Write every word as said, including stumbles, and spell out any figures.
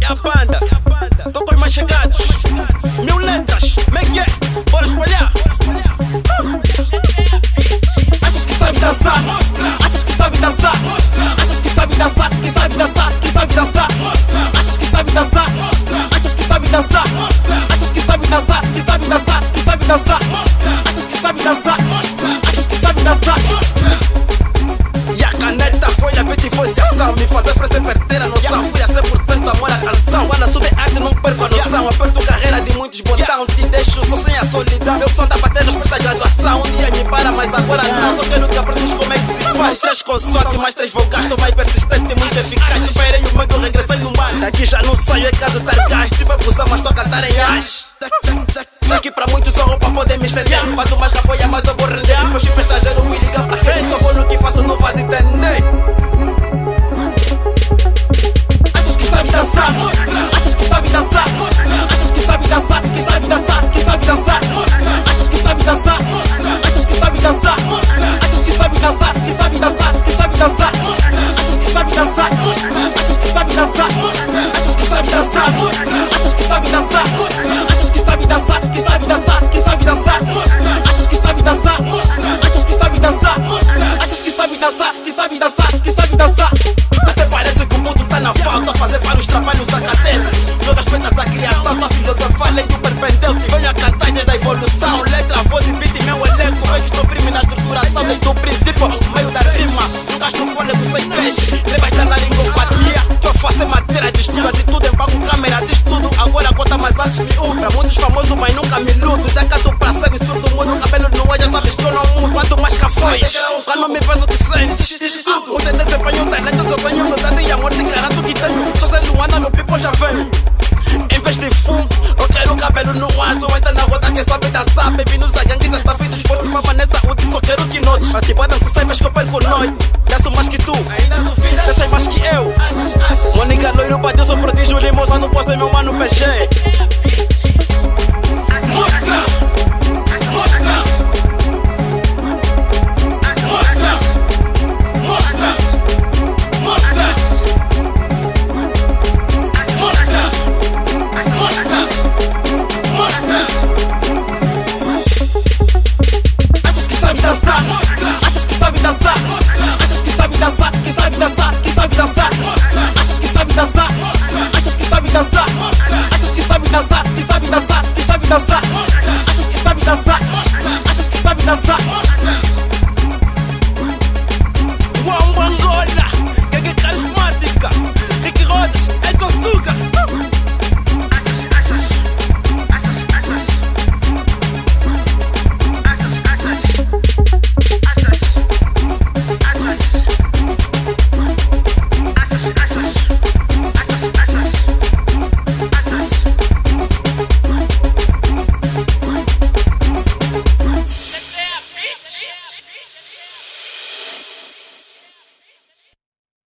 a banda, tô com os mais chegados. Mil letras, como é que é? Bora espalhar. Achas que sabe dançar? Achas que sabe dançar? Achas que sabe dançar? Que sabe dançar? Que sabe dançar? Achas que sabe dançar? Achas que sabe dançar? Achas que sabe dançar? Que sabe dançar? Que sabe dançar? Achas que sabe dançar? Achas que sabe dançar? E a caneta foi a beat e foi ação. Me fazer frente e perder a noção. Fui a cem por cento amor à canção. Quando sou de arte não perco a noção. Aperto carreira de muitos botão. Te deixo só sem a solidão. Meu som tá batendo os da graduação. Um dia me para, mas agora não. Só quero que aprendas como é que se faz. Três consoantes, mais três vogais. Tô mais persistente e muito eficaz. Superei o medo, regressei no mar. Daqui já não saio, é caso dar gás. Tipo a fusão, mas tô a cantar em as. Aqui pra muitos só roupa poder me estender. Quanto mais que apoia, mais eu vou render. Depois fui pra estrangeiro, me liga pra frente. Só vou no que faço, não vais entender. Achas que sabe dançar? Achas que sabe dançar? Achas que sabe dançar? Que sabe dançar? Que sabe dançar? Achas que sabe dançar? Achas que sabe dançar? Achas que sabe dançar? Que sabe dançar? Que sabe dançar? Achas que sabe dançar? Achas que sabe dançar? Achas que sabe dançar? Achas que sabe dançar? Achas que sabe dançar? Que sabe dançar? Que sabe dançar? Achas que sabe dançar? Achas que sabe dançar? Achas que sabe dançar? Que sabe dançar? Que sabe dançar? Até parece que o mundo tá na falta a fazer vários trabalhos acadêmicos. Não respeitas a criação, tua filosofia além do perpendente. Venho a cantar desde a evolução. Letra, voz e beat e meu elenco. Eu que estou firme na estruturação desde o princípio. No meio da rima, não gasto fôlego sem peixe. Leva estar na lingopatia que eu faço em matéria de estudo. Atitude em banco, câmera, diz tudo. Agora conta, mas antes me uno. Pra muitos famosos, mas nunca me luto. Já canto pra cego e surdo mundo. Cabelo no olho, sabes que eu não mudo. Quanto mais cafões, quando me vejo que sentes. O teu desempenho, talento, eu tenho humildade e amor. Te garanto que tenho. Só sei Luana, meu people já vem. Em vez de fumo, eu quero cabelo no aço. Entra na rota, quem sabe dançar. Bem-vindos a gangues, esta vida esporte. Fama nessa útil, só quero que notes. Pra ti, bota, se saibas que eu perco noite. Desço mais que tu, desço mais que eu. Mônica loiro, padeu, sou prodígio, limosa, não posto em meu